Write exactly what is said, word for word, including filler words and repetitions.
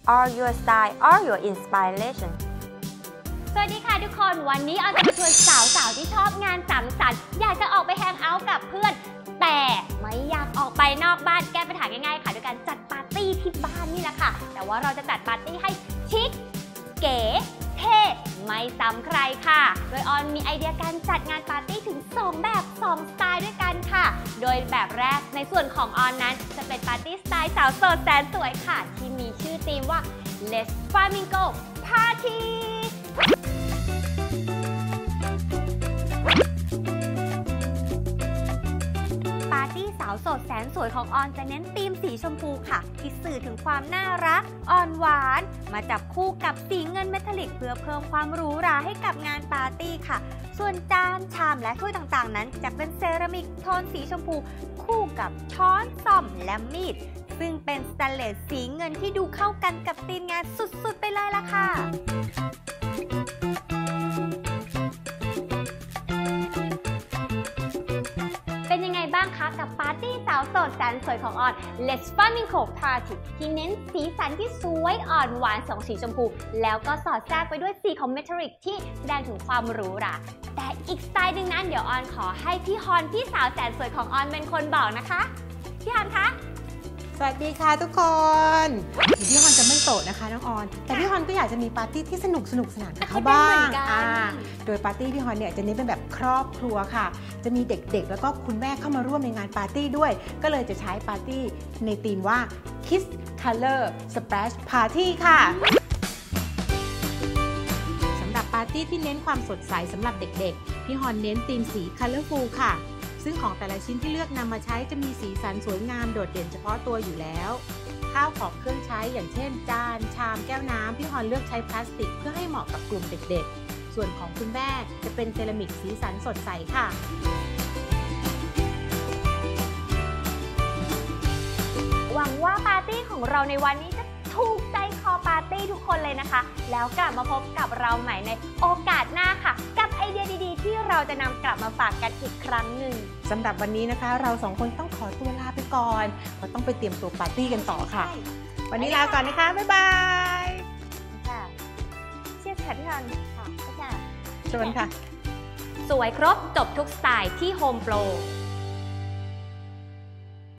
or your style or your inspiration สวัสดีค่ะทุกคนวันนี้เอาจะมาชวนสาวๆที่ชอบงานสังสรรค์อยากจะออกไปแฮงเอาท์กับเพื่อนแต่ไม่อยากออกไปนอกบ้านแก้ปัญหาง่ายๆค่ะด้วยการจัดปาร์ตี้ที่บ้านนี่แหละค่ะแต่ว่าเราจะจัดปาร์ตี้ให้ชิคเก๋เท่ไม่ซ้ำใครค่ะโดยออนมีไอเดียการจัดงานปาร์ตี้ถึงสองแบบสองสไตล์ด้วยกันค่ะโดยแบบแรกในส่วนของออนนั้นจะเป็นปาร์ตี้สไตล์สาวโสดแสนสวยค่ะที่มีชื่อธีมว่า Let's Flamingo Partyปาร์ตี้สาวโสดแสนสวยของออนจะเน้นธีมสีชมพูค่ะที่สื่อถึงความน่ารักอ่อนหวานมาจับคู่กับสีเงินเมทัลลิกเพื่อเพิ่มความหรูหราให้กับงานปาร์ตี้ค่ะส่วนจานชามและถ้วยต่างๆนั้นจะเป็นเซรามิกโทนสีชมพูคู่กับช้อนซ่อมและมีดซึ่งเป็นสแตนเลสสีเงินที่ดูเข้ากันกับธีมงานสุดๆไปเลยล่ะค่ะเป็นยังไงบ้างคะกับปาร์ตี้สาวโสดแสนสวยของออน Let's Flamingo Party ที่เน้นสีสันที่สวยอ่อนหวานสองสีชมพูแล้วก็สอดแทรกไปด้วยสีของเมทัลลิกที่แสดงถึงความหรูหราแต่อีกสไตล์หนึ่งนั้นเดี๋ยวออนขอให้พี่ฮอนพี่สาวแสนสวยของออนเป็นคนบอกนะคะพี่ฮอนคะสวัสดีค่ะทุกคนพี่ฮอนจะไม่โสดนะคะน้องออนแต่พี่ฮอนก็อยากจะมีปาร์ตี้ที่สนุกสนุกสนานกับเขาบ้างโดยปาร์ตี้พี่ฮอนเนี่ยจะเน้นเป็นแบบครอบครัวค่ะจะมีเด็กๆแล้วก็คุณแม่เข้ามาร่วมในงานปาร์ตี้ด้วยก็เลยจะใช้ปาร์ตี้ในธีมว่า Kiss Color Splash Party ค่ะสำหรับปาร์ตี้ที่เน้นความสดใสสำหรับเด็กๆพี่ฮอนเน้นธีมสี Colorful ค่ะซึ่งของแต่ละชิ้นที่เลือกนำมาใช้จะมีสีสันสวยงามโดดเด่นเฉพาะตัวอยู่แล้วข้าวของเครื่องใช้อย่างเช่นจานชามแก้วน้ำพี่ฮอนเลือกใช้พลาสติกเพื่อให้เหมาะกับกลุ่มเด็กๆส่วนของคุณแม่จะเป็นเซรามิกสีสันสดใสค่ะหวังว่าปาร์ตี้ของเราในวันนี้จะถูกใจคอปาร์ตี้ทุกคนเลยนะคะแล้วกลับมาพบกับเราใหม่ในโอกาสหน้าค่ะกับไอเดียดีๆที่เราจะนำกลับมาฝากกันอีกครั้งหนึ่งสำหรับวันนี้นะคะเราสองคนต้องขอตัวลาไปก่อนเพราะต้องไปเตรียมตัวปาร์ตี้กันต่อค่ะวันนี้ลาก่อนนะคะบ๊ายบายค่ะเชียร์ค่ะพี่ฮอนค่ะค่ะชวนค่ะสวยครบจบทุกสไตล์ที่โฮมโปร